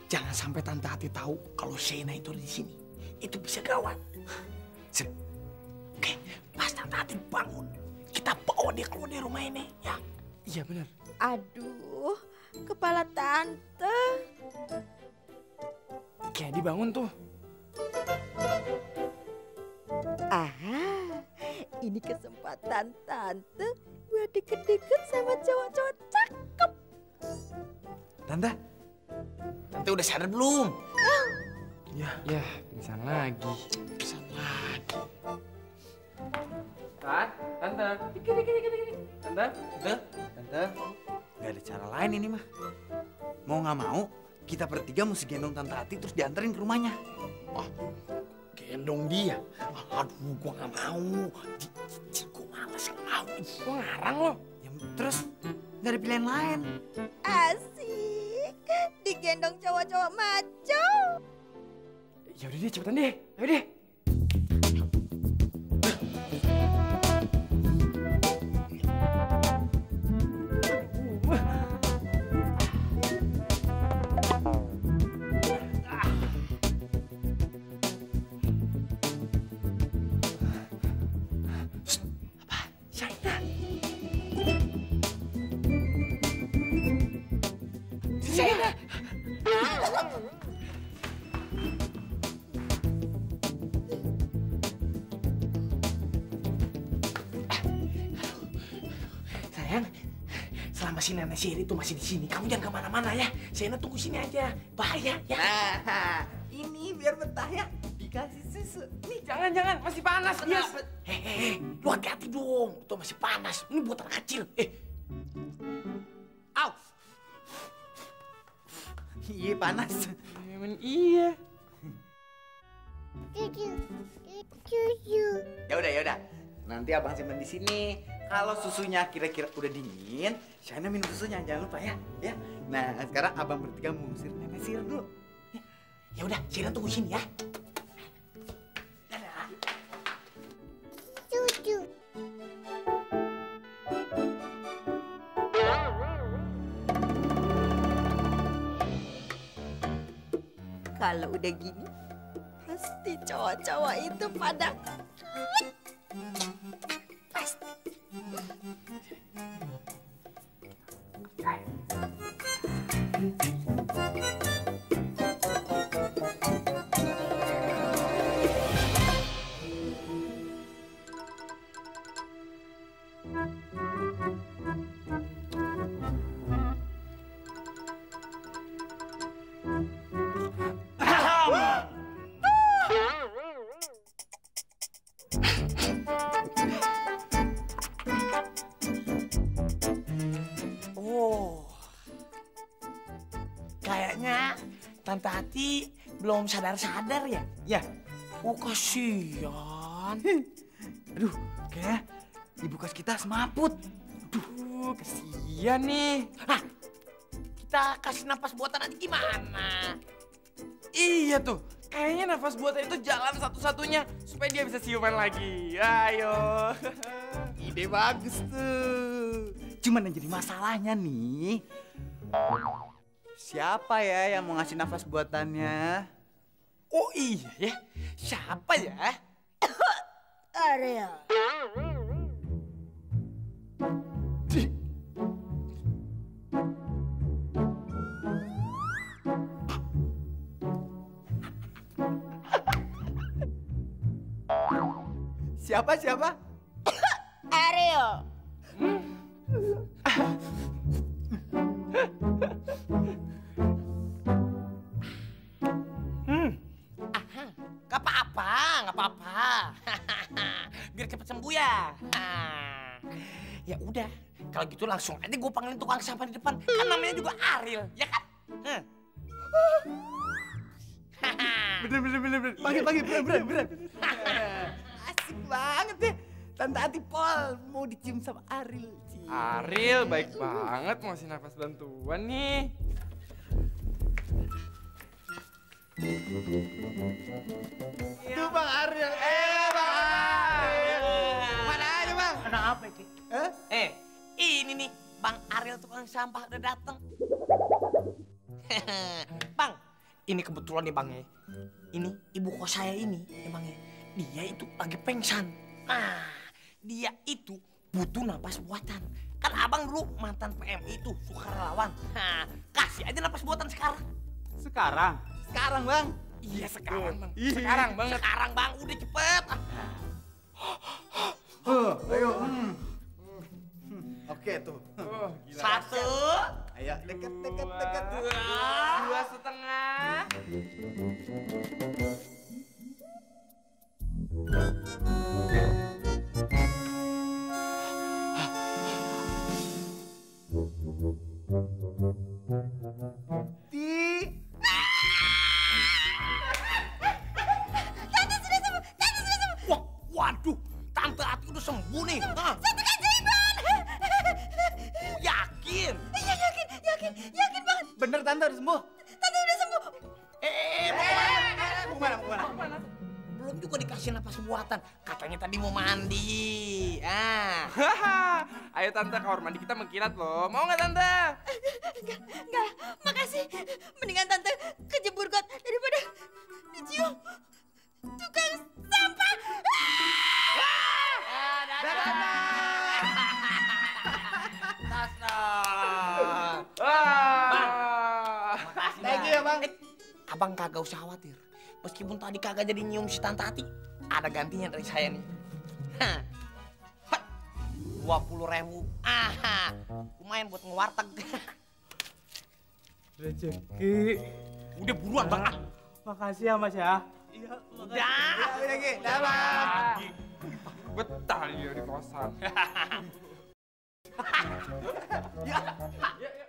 Jangan sampai Tante Ati tahu kalau Shena itu ada di sini. Itu bisa gawat. Sip. Oke, pas Tante Ati bangun, kita bawa dia keluar dari rumah ini, ya? Iya benar. Aduh, kepala tante. Kayak dibangun tuh. Ini kesempatan tante buat deket-deket sama cowok-cowok cakep. Tante udah sadar belum? Ya, pingsan lagi. Pingsan lagi. Tante. Tante, nggak ada cara lain ini mah. Mau nggak mau, kita bertiga mesti gendong Tante Ati terus dianterin ke rumahnya. Oh, gendong dia? Aduh, gua nggak mau. Gua malas, nggak mau. Gua ngarang lo. Ya, terus nggak ada pilihan lain. Asik, digendong cowok-cowok maco. Ya udah deh, cepetan deh. Ayo deh. Sayang, selama si Nenek Sihir itu masih di sini, kamu jangan kemana-mana ya. Shena tunggu sini aja, bahaya ya. Nah, ini biar betah ya. Dikasih susu. Nih, jangan, masih panas dia. Hehehe, lu hati-hati dong, itu masih panas. Ini buat anak kecil. Au. Iya panas. Emang iya. Ya udah. Nanti abang simpen di sini. Kalau susunya kira-kira udah dingin, Shena minum susunya, jangan lupa ya. Ya. Nah, sekarang abang bertiga mau ngusir Nenek Sihir dulu. Ya udah, Shena tunggu sini ya. Kalau udah gini, pasti cowok-cowok itu pada pasti. Kayaknya Tante Ati belum sadar-sadar ya? Ya. Oh, kasihan. Aduh, kayak ibu kos kita semaput. Aduh, kesian nih. Hah? Kita kasih napas buatan nanti gimana? Iya tuh, kayaknya nafas buatan itu jalan satu-satunya supaya dia bisa siuman lagi. Ayo. Ide bagus tuh. Cuman yang jadi masalahnya nih, siapa ya yang mau ngasih nafas buatannya? Oh iya ya, siapa ya? Ariel. Siapa? Ariel. Gak apa-apa. Biar cepet sembuh ya. Ya udah, kalau gitu langsung aja gue panggilin tukang sampah di depan. Kan namanya juga Ariel, ya kan? Bener. Panggil, bener. Asik banget deh. Tante Ati Pol mau dicium sama Ariel. Ariel baik banget mau ngasih nafas bantuan nih. Itu Bang Ariel. Bang Ariel. Mana aja Bang? Ada apa ini? Ini nih, Bang Ariel tukang sampah udah dateng. Bang, Ini kebetulan nih bang ya. Ini ibu kos saya ini ya bang ya. Dia itu lagi pengsan. Nah, dia itu butuh napas buatan. Kan abang dulu mantan PMI itu sukarelawan. Nah, kasih aja napas buatan sekarang. Sekarang? Sekarang bang? Iya sekarang bang. Sekarang banget. Sekarang bang, udah cepet. Ayo. Oke tuh. Oh, gila. Satu. Ayo deket. Dua setengah. Wah, waduh, Tante Ati udah sembuh nih. Hah? Yakin? Iya yakin banget. Bener tante udah sembuh? Tante udah sembuh. Mau kemana? Belum juga dikasih napas buatan. Katanya tadi mau mandi. Ah. Haha. Ayo tante, kamar mandi kita mengkilat loh. Mau nggak tante? Enggak, makasih. Mendingan tante kejebur got daripada dicium tukang sampah. Makasih, Thank you ya bang. Abang kagak usah khawatir. Meskipun tadi kagak jadi nyium si Tante Ati, ada gantinya dari saya nih. Hah. 20.000. Aha. Lumayan buat ngewarteg. Rezeki. Udah buruan bang. Ah. Makasih ya Mas ya. Udah. Udah Ki, dah bang. Betah dia di kosan. Ya.